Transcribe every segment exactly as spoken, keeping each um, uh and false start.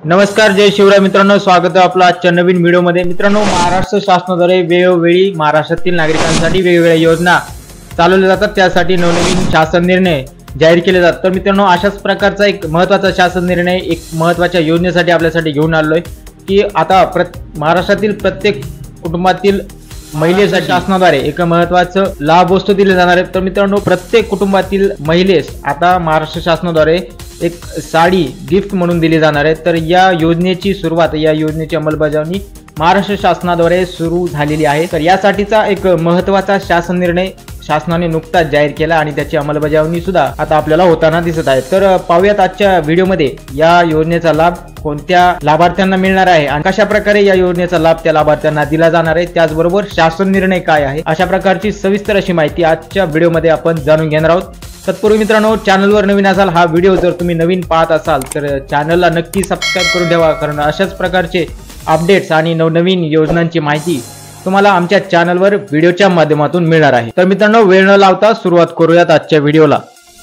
नमस्कार, जय शिवराय मित्रांनो, स्वागत आहे आपलं आजच्या नवीन व्हिडिओमध्ये। मित्रांनो, महाराष्ट्र शासनाद्वारे वेळोवेळी महाराष्ट्रातील नागरिकांसाठी वेगवेगळ्या योजना चालवल्या जातात, त्यासाठी नवनवीन शासन निर्णय जाहीर केले जातात। तर मित्रांनो, अशाच प्रकारचा एक महत्त्वाचा शासन निर्णय एक महत्त्वाच्या योजनेसाठी आपल्यासाठी घेऊन आलोय की आता महाराष्ट्रातील प्रत्येक कुटुंबातील महिलेसाठी शासनाद्वारे एक महत्त्वाचं लाभ वस्तू दिले जाणार आहेत। तर मित्रांनो, प्रत्येक कुटुंबातील महिलेस आता महाराष्ट्र शासनाद्वारे एक साडी गिफ्ट म्हणून दिली जाणार आहे। तर या योजनेची सुरुवात, या योजनेची अंमलबजावणी महाराष्ट्र शासनाद्वारे सुरू झालेली आहे। तर यासाठीचा एक महत्त्वाचा शासन निर्णय शासनाने नुकताच जाहीर केला आणि त्याची अंमलबजावणी सुद्धा आता आपल्याला होताना दिसत आहे। तर पाहूयात आजच्या व्हिडिओमध्ये या योजनेचा लाभ कोणत्या लाभार्थ्यांना मिळणार आहे आणि कशा प्रकारे या योजनेचा लाभ त्या लाभार्थ्यांना दिला जाणार आहे, त्याचबरोबर शासन निर्णय काय आहे, अशा प्रकारची सविस्तर अशी माहिती आजच्या व्हिडिओमध्ये आपण जाणून घेणार आहोत। तत्पूर्वी मित्रांनो, चॅनलवर नवीन असाल, हा व्हिडिओ जर तुम्ही नवीन पाहत असाल तर चॅनलला नक्की सबस्क्राइब करून ठेवा, कारण अशाच प्रकारचे अपडेट्स आणि नवनवीन योजनांची माहिती तुम्हाला आमच्या चॅनलवर व्हिडिओच्या माध्यमातून मिळणार आहे। तर मित्रांनो, वेळ न लावता सुरुवात करूयात आजच्या व्हिडिओला।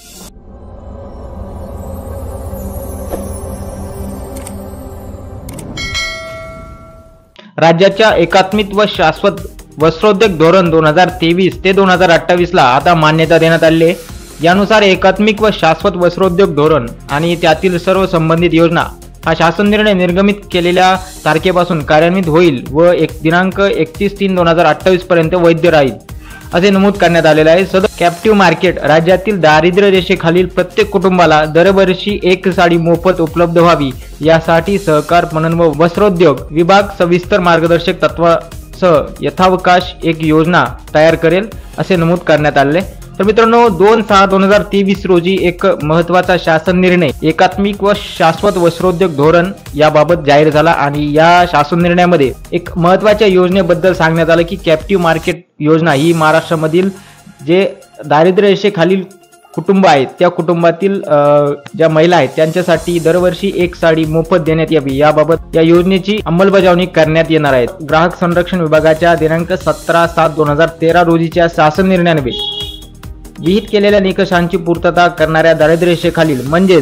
राज्याच्या एकात्मिक व शाश्वत वस्त्रोद्योग धोरण दोन हजार तेवीस ते दोन हजार अठ्ठावीस ला आता मान्यता देण्यात आली आहे। यानुसार एकात्मिक व शाश्वत वस्त्रोद्योग धोरण आणि त्यातील सर्व संबंधित योजना हा शासन निर्णय निर्गमित केलेल्या तारखेपासून कार्यान्वित होईल व एक दिनांक एकतीस तीन दोन हजार अठ्ठावीस पर्यंत वैध राहील असे नमूद करण्यात आलेले आहे। सदर कॅप्टिव्ह मार्केट राज्यातील दारिद्र्य रेषेखालील प्रत्येक कुटुंबाला दरवर्षी एक साडी मोफत उपलब्ध व्हावी यासाठी सहकार पणन व वस्त्रोद्योग विभाग सविस्तर मार्गदर्शक तत्वासह यथावकाश एक योजना तयार करेल असे नमूद करण्यात आले। तर मित्रांनो, दोन सहा दोन हजार तेवीस रोजी एक महत्त्वाचा शासन निर्णय एकात्मिक व शाश्वत वस्त्रोद्योग धोरण याबाबत जाहीर झाला आणि या शासन निर्णयामध्ये एक महत्त्वाच्या योजनेबद्दल सांगण्यात आलं की कॅप्टिव्ह मार्केट योजना ही महाराष्ट्रामधील जे दारिद्र्य रेषेखालील कुटुंब आहेत त्या कुटुंबातील ज्या महिला आहेत त्यांच्यासाठी दरवर्षी एक साडी मोफत देण्यात यावी याबाबत या योजनेची अंमलबजावणी करण्यात येणार आहे। ग्राहक संरक्षण विभागाच्या दिनांक सतरा सात दोन हजार तेरा रोजीच्या शासन निर्णयाने विहित केलेल्या निकषांची पूर्तता करणाऱ्या दारिद्र्य रेषेखालील म्हणजेच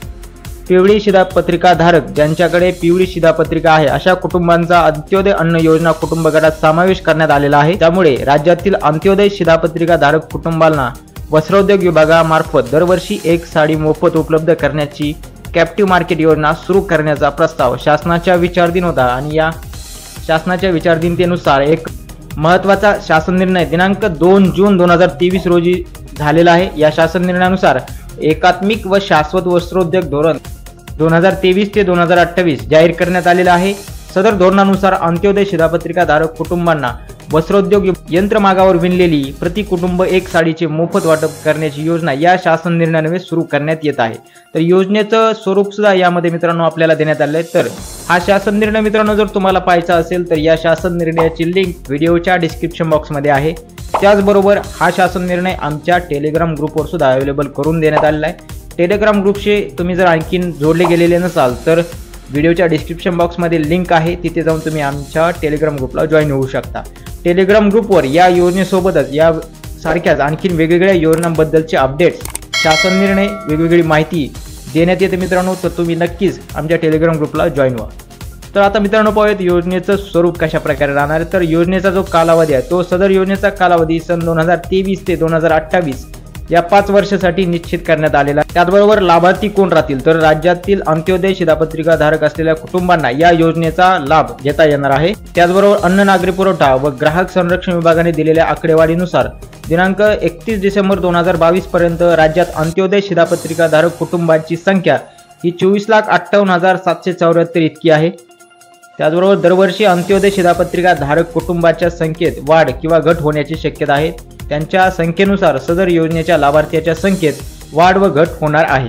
पिवळी शिधापत्रिका धारक ज्यांच्याकडे पिवळी शिधापत्रिका आहे अशा कुटुंबांचा अंत्योदय अन्न योजना कुटुंब गटात समावेश करण्यात आलेला आहे। त्यामुळे राज्यातील अंत्योदय शिधापत्रिका धारक कुटुंबांना वस्त्रोद्योग विभागामार्फत दरवर्षी एक साडी मोफत उपलब्ध करण्याची कॅप्टिव्ह मार्केट योजना सुरू करण्याचा प्रस्ताव शासनाच्या विचाराधीन होता आणि या शासनाच्या विचारधीनतेनुसार एक महत्त्वाचा शासन निर्णय दिनांक दोन जून दोन हजार तेवीस रोजी झालेला आहे। या शासन निर्णयानुसार एकात्मिक व शाश्वत वस्त्रोद्योग धोरण दोन हजार तेवीस ते दोन हजार अठ्ठावीस जाहीर करण्यात आलेला आहे। सदर धोरणानुसार अंत्योदय शिधापत्रिका धारक कुटुंबांना वस्त्रोद्योग यंत्रमागावर विणलेली प्रति कुटुंब एक साडीचे मोफत वाटप करण्याची योजना या शासन निर्णयाने सुरू करण्यात येत आहे। तर योजनेचं स्वरूप सुद्धा यामध्ये मित्रांनो आपल्याला देण्यात आले आहे। तर हा शासन निर्णय मित्रांनो जर तुम्हाला पाहायचा असेल तर या शासन निर्णयाची लिंक व्हिडिओच्या डिस्क्रिप्शन बॉक्समध्ये आहे। त्याचबरोबर हा शासन निर्णय आमच्या टेलिग्राम ग्रुपवर सुद्धा अवेलेबल करून देण्यात आलेला आहे। टेलिग्राम ग्रुपशी तुम्ही जर आणखीन जोडले गेलेले नसाल तर व्हिडिओच्या डिस्क्रिप्शन बॉक्समध्ये लिंक आहे, तिथे जाऊन तुम्ही आमच्या टेलिग्राम ग्रुपला जॉईन होऊ शकता। टेलिग्राम ग्रुपवर या योजनेसोबतच या सारख्याच आणखीन वेगवेगळ्या योजनांबद्दलचे अपडेट्स, शासन निर्णय, वेगवेगळी माहिती देण्यात येते मित्रांनो, तर तुम्ही नक्कीच आमच्या टेलिग्राम ग्रुपला जॉईन व्हा। तर आता मित्रांनो पाहूयात योजनेचं स्वरूप कशा प्रकारे राहणार आहे। तर योजनेचा जो कालावधी आहे तो सदर योजनेचा कालावधी सन दोन हजार तेवीस ते दोन हजार अठ्ठावीस या पाच वर्षासाठी निश्चित करण्यात आलेला आहे। त्याचबरोबर लाभार्थी कोण राहतील तर राज्यातील अंत्योदय शिधापत्रिका धारक असलेल्या कुटुंबांना या योजनेचा लाभ घेता येणार आहे। त्याचबरोबर अन्न नागरी पुरवठा व ग्राहक संरक्षण विभागाने दिलेल्या आकडेवारीनुसार दिनांक एकतीस डिसेंबर दोन हजार बावीस पर्यंत राज्यात अंत्योदय शिधापत्रिका धारक कुटुंबांची संख्या ही चोवीस लाख अठ्ठावन्न हजार सातशे चौऱ्याहत्तर इतकी आहे। त्याचबरोबर दरवर्षी अंत्योदय शिधापत्रिका धारक कुटुंबाच्या संख्येत वाढ किंवा घट होण्याची शक्यता आहे। त्यांच्या संख्येनुसार सदर योजनेच्या लाभार्थ्याच्या संख्येत वाढ व घट होणार आहे।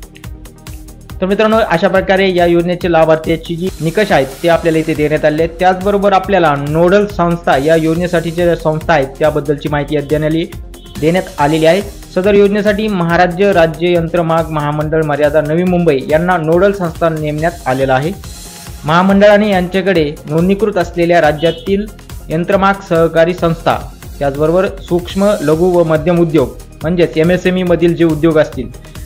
तर मित्रांनो, अशा प्रकारे या योजनेचे लाभार्थ्याची जी निकष आहेत ते आपल्याला इथे देण्यात आले आहेत। त्याचबरोबर आपल्याला नोडल संस्था या योजनेसाठीच्या संस्था आहेत त्याबद्दलची माहिती अद्याप देण्यात आलेली आहे। सदर योजनेसाठी महाराष्ट्र राज्य यंत्रमाग महामंडळ मर्यादा नवी मुंबई यांना नोडल संस्था नेमण्यात आलेला आहे। महामंडळाने यांच्याकडे नोंदणीकृत असलेल्या राज्यातील यंत्रमाग सहकारी संस्था, त्याचबरोबर सूक्ष्म लघु व मध्यम उद्योग म्हणजेच एम एस एम ई मधील जे उद्योग असतील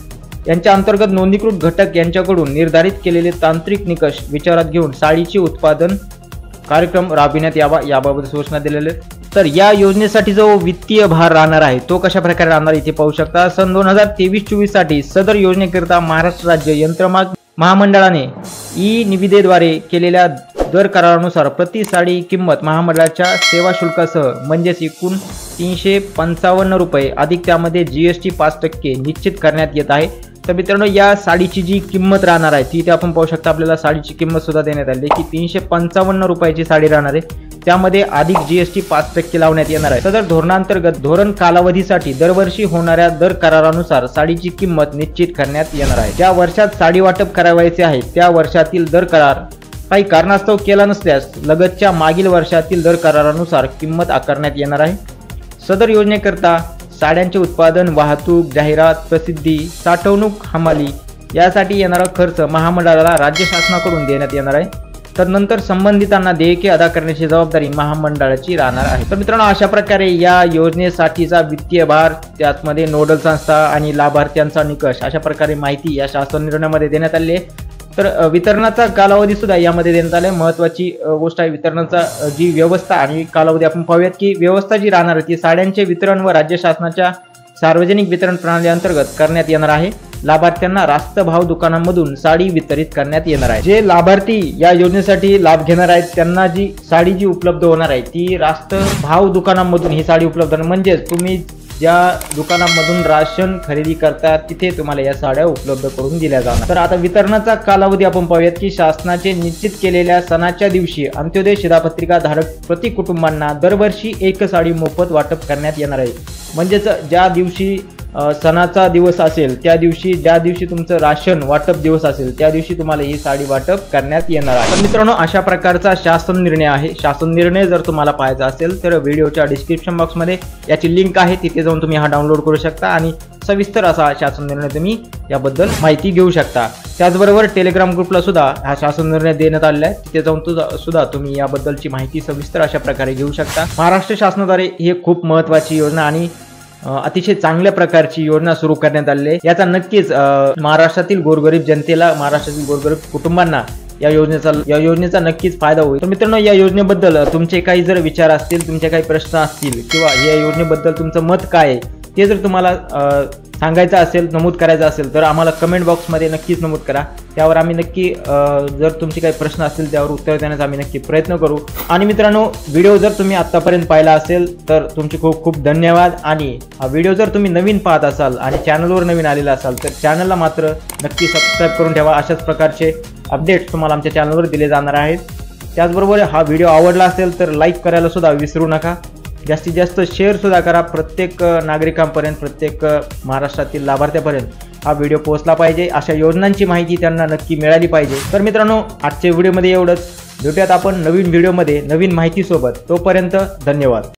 यांच्या अंतर्गत नोंदणीकृत घटक यांच्याकडून निर्धारित केलेले तांत्रिक निकष विचारात घेऊन साडीचे उत्पादन कार्यक्रम राबविण्यात यावा याबाबत सूचना दिलेल्या आहेत। तर या योजनेसाठी जो वित्तीय भार राहणार आहे तो कशा प्रकारे राहणार इथे पाहू शकता। सन दोन हजार तेवीस चोवीस साठी सदर योजनेकरिता महाराष्ट्र राज्य यंत्रमाग महामंडळाने ई निविदेद्वारे केलेल्या दर करारानुसार प्रति साडी किंमत महामंडळाच्या सेवा शुल्कासह म्हणजेच एकूण तीनशे पंचावन्न रुपये अधिक त्यामध्ये जीएसटी पाच टक्के निश्चित करण्यात येत आहे। तर मित्रांनो या साडीची जी किंमत राहणार आहे ती इथे आपण पाहू शकता। आपल्याला साडीची किंमत सुद्धा देण्यात आली की तीनशे पंचावन्न रुपयाची साडी राहणार आहे, त्यामध्ये अधिक जीएसटी पाच टक्के लावण्यात येणार आहे। सदर धोरणांतर्गत धोरण कालावधीसाठी दरवर्षी होणाऱ्या दर करारानुसार साडीची किंमत निश्चित करण्यात येणार आहे। ज्या वर्षात साडी वाटप करावयाचे आहे त्या वर्षातील दर करार काही कारणास्तव केला नसल्यास लगतच्या मागील वर्षातील दर करारानुसार किंमत आकारण्यात येणार आहे। सदर योजनेकरता साड्यांचे उत्पादन, वाहतूक, जाहिरात, प्रसिद्धी, साठवणूक, हमाली यासाठी येणारा खर्च महामंडळाला राज्य शासनाकडून देण्यात येणार आहे। तर नंतर संबंधितांना देयके अदा करण्याची जबाबदारी महामंडळाची राहणार आहे। तर मित्रांनो अशा प्रकारे या योजनेसाठीचा वित्तीय भार, त्यामध्ये नोडल संस्था आणि लाभार्थ्यांचा निकष अशा प्रकारे माहिती या शासन निर्णयामध्ये देण्यात आली आहे। तर वितरणाचा कालावधी सुद्धा यामध्ये देण्यात आला आहे। महत्त्वाची गोष्ट आहे वितरणाचा जी व्यवस्था आणि कालावधी आपण पाहूयात की व्यवस्था जी राहणार आहे ती साड्यांचे वितरण व राज्य शासनाच्या सार्वजनिक वितरण प्रणाली अंतर्गत करण्यात येणार आहे। लाभार्थ्यांना रास्त भाव दुकानांमधून साडी वितरित करण्यात येणार आहे। जे लाभार्थी या योजनेसाठी लाभ घेणार आहेत त्यांना जी साडी जी उपलब्ध होणार आहे ती रास्त भाव दुकानांमधून ही साडी उपलब्ध होणार, म्हणजेच तुम्ही ज्या दुकानांमधून राशन खरेदी करता तिथे तुम्हाला या साड्या उपलब्ध करून दिल्या जाणार। तर आता वितरणाचा कालावधी आपण पाहूयात की शासनाचे निश्चित केलेल्या सणाच्या दिवशी अंत्योदय शिधापत्रिका धारक प्रति कुटुंबांना दरवर्षी एक साडी मोफत वाटप करण्यात येणार आहे। म्हणजेच ज्या दिवशी सणाचा दिवस असेल त्या दिवशी ज्या दिवशी तुमचं राशन वाटप दिवस असेल त्या दिवशी तुम्हाला ही साडी वाटप करण्यात येणार आहे। तर मित्रांनो अशा प्रकारचा शासन निर्णय आहे। शासन निर्णय जर तुम्हाला पाहायचा असेल तर व्हिडिओच्या डिस्क्रिप्शन बॉक्समध्ये याची लिंक आहे, तिथे जाऊन तुम्ही हा डाउनलोड करू शकता आणि सविस्तर असा शासन निर्णय तुम्ही याबद्दल माहिती घेऊ शकता। त्याचबरोबर टेलिग्राम ग्रुपला सुद्धा हा शासन निर्णय देण्यात आलेला आहे, तिथे जाऊन सुद्धा तुम्ही याबद्दलची माहिती सविस्तर अशा प्रकारे घेऊ शकता। महाराष्ट्र शासनाद्वारे ही खूप महत्त्वाची योजना आणि अतिशय चांगल्या प्रकारची योजना सुरू करण्यात आलेली आहे। याचा नक्कीच महाराष्ट्रातील गोरगरीब जनतेला, महाराष्ट्रातील गोरगरीब कुटुंबांना या योजनेचा या योजनेचा नक्कीच फायदा होईल। तर मित्रांनो या योजनेबद्दल तुमचे काही जर विचार असतील, तुमचे काही प्रश्न असतील किंवा या योजनेबद्दल तुमचं मत काय आहे ते जर तुम्हाला सांगायचं असेल, नमूद करायचं असेल तर आम्हाला कमेंट बॉक्समध्ये नक्कीच नमूद करा। त्यावर आम्ही नक्की जर तुमचे काही प्रश्न असतील त्यावर उत्तर देण्याचा आम्ही नक्की प्रयत्न करू। आणि मित्रांनो व्हिडिओ जर तुम्ही आतापर्यंत पाहिला असेल तर तुमचे खूप खूप धन्यवाद। आणि हा व्हिडिओ जर तुम्ही नवीन पाहत असाल आणि चॅनलवर नवीन आलेला असाल तर चॅनलला मात्र नक्की सबस्क्राईब करून ठेवा। अशाच प्रकारचे अपडेट्स तुम्हाला आमच्या चॅनलवर दिले जाणार आहेत। त्याचबरोबर हा व्हिडिओ आवडला असेल तर लाईक करायला सुद्धा विसरू नका। जास्तीत जास्त शेअर सुद्धा करा, प्रत्येक नागरिकांपर्यंत, प्रत्येक महाराष्ट्रातील लाभार्थ्यापर्यंत हा व्हिडिओ पोहोचला पाहिजे। अशा योजनांची माहिती त्यांना नक्की मिळाली पाहिजे। तर मित्रांनो आजच्या व्हिडिओमध्ये एवढंच, भेटूयात आपण नवीन व्हिडिओमध्ये नवीन माहितीसोबत। तोपर्यंत धन्यवाद।